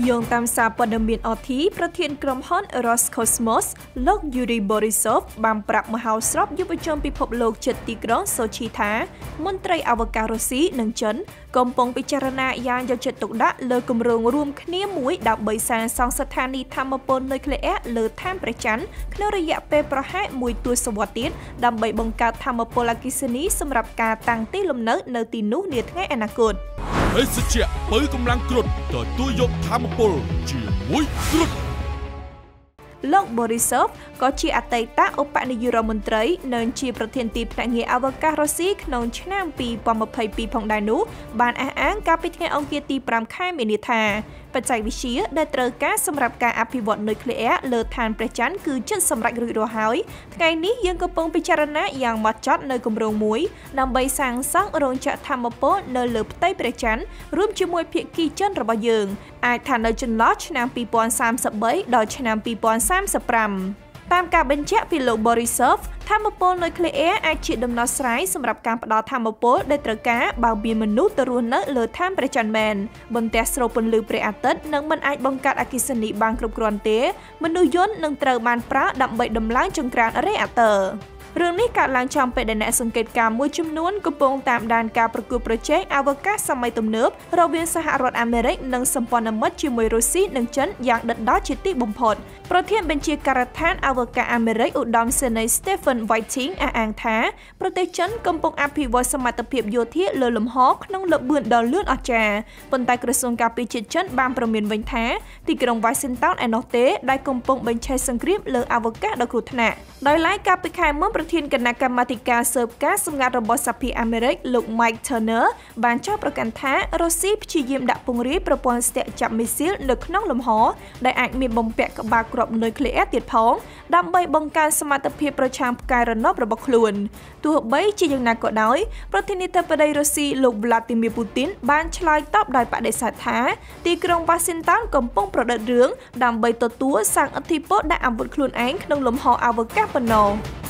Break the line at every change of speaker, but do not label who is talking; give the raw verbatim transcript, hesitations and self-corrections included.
យោងតាមសារព័ត៌មានអធីប្រធានក្រុមហ៊ុន Roscosmos លោក Yuri Borisov បានប្រាប់មហោស្រពយុវជនពិភពលោកជិតទីក្រុងសូឈីថាមន្ត្រីអវកាសរុស្ស៊ីនិងចិនកំពុងពិចារណាយ៉ាងយកចិត្តទុកដាក់លើគម្រោងរួមគ្នាមួយដើម្បីសាងសង់ស្ថានីយ៍ថាមពលនុយក្លេអ៊ែរលើឋានព្រះច័ន្ទក្នុងរយៈពេលប្រហែលមួយទសវត្សរ៍ទៀតដើម្បីបង្កើតថាមពលអគ្គិសនីសម្រាប់ការតាំងទីលំនៅនៅទីនោះនាថ្ងៃអនាគត
ភេសជ្ជៈបើកម្លាំងគ្រុឌទទួលយកធម្មពលជាមួយគ្រុឌ
លោក Borisov ក៏ជាអតីតឧបនាយករដ្ឋមន្ត្រីនិងជាប្រធានទីភ្នាក់ងារអវកាសរុស្ស៊ីក្នុងឆ្នាំពីរពាន់ម្ភៃពីរផងដែរនោះបានអះអាងកាលពីថ្ងៃអង្គារទីប្រាំខែមីនាថាបច្ចេកវិទ្យាដែលត្រូវការសម្រាប់ការអភិវឌ្ឍនុយក្លេអ៊ែរលើឋានព្រះច័ន្ទគឺជិតសម្រេចរួចរាល់ហើយថ្ងៃនេះយើងកំពុងពិចារណាយ៉ាងម៉ត់ចត់នៅគម្រោងមួយដើម្បីសាងសង់រោងចក្រថាមពលនៅលើផ្ទៃព្រះច័ន្ទរួមជាមួយភាគីចិនរបស់យើងអាចថានៅចន្លោះឆ្នាំពីរពាន់សាមសិបបីដល់ឆ្នាំពីរពាន់សាមសិបប្រាំតាមការបញ្ជាក់ពីលោក Borisov ថាមពលនុយក្លេអ៊ែរអាចជាដំណោះស្រាយសម្រាប់ការផ្ដល់ថាមពលដែលត្រូវការបើមានមនុស្សទៅរស់នៅលើឋានព្រះច័ន្ទមែនបន្ទះស្រូបពន្លឺព្រះអាទិត្យនឹងមិនអាចបង្កើតអគ្គិសនីបានគ្រប់គ្រាន់ទេមនុស្សយន្តនឹងត្រូវបានប្រើដើម្បីដំឡើងចង្ក្រានរេអាទ័ររឿងនេះកើតឡើងចំពេលដែលអ្នកសង្កេតការណ៍មួយចំនួនកំពុងតាមដានការប្រកួតប្រជែងអវកាសសម័យទំនើបរវាងសហរដ្ឋអាមេរិកនិងសម្ព័ន្ធមិត្តជាមួយរុស្ស៊ីនិងចិនយ៉ាងដិតដល់ជាទីបំផុតប្រធានបញ្ជាការដ្ឋានអវកាសអាមេរិកឧត្តមសេនីយ៍ Stephen Whiting អះអាងថាប្រទេសចិនកំពុងអភិវឌ្ឍសមត្ថភាពយោធាលើលំហក្នុងល្បឿនដ៏លឿនអស្ចារ្យប៉ុន្តែក្រសួងការពារជាតិចិនបានប្រមានវិញថាទីក្រុង Washington ឯណោះទេដែលកំពុងបញ្ឆេះសង្គ្រាមលើអវកាសដ៏គ្រោះថ្នាក់ដោយឡែកកាលពីខែមុនប្រធានគណៈកម្មាធិការស៊ើបការសម្ងាត់របស់សហភាពអាមេរិកលោក Mike Turner បានចោទប្រកាន់ថារុស្ស៊ីព្យាយាមដាក់ពង្រាយប្រព័ន្ធស្ទាក់ចាប់មីស៊ីលនៅក្នុងលំហដែលអាចមានបំពាក់ក្បាលគ្រាប់នុយក្លេអ៊ែរទៀតផងដើម្បីបង្កើនសមត្ថភាពប្រឆាំងផ្កាយរណបរបស់ខ្លួនទោះបីជាយ៉ាងណាក៏ដោយប្រធានាធិបតីរុស្ស៊ីលោក Vladimir Putin បានឆ្លើយតបដោយបដិសេធថាទីក្រុង Washington កំពុងប្រឌិតរឿងដើម្បីទទួលសាងឥទ្ធិពលដាក់អាវុធខ្លួនឯងក្នុងលំហអវកាសប៉ុណ្ណោះ